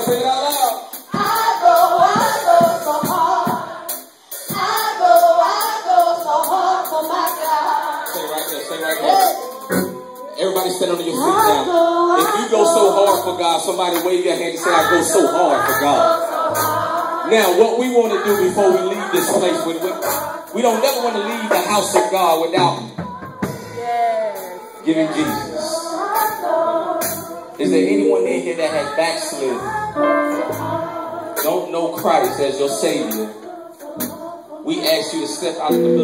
Say it out loud. I go so hard. I go so hard for my God. Say it right there, say it right there. Everybody stand on your feet now. If you go so hard for God, somebody wave your hand and say, I go so hard for God. Now, what we want to do before we leave this place, we don't never want to leave the house of God without giving Jesus. Is there anyone in here that has backslid? Don't know Christ as your Savior? We ask you to step out of the middle.